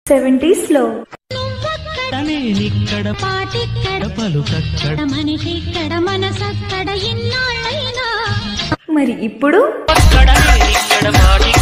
70s లో ఇక్కడ పాటిక్కడ పలుకక్కడ మనిషిక్కడ మనసక్కడ ఇన్నాళ్ళైనా మరి ఇప్పుడు ఇక్కడ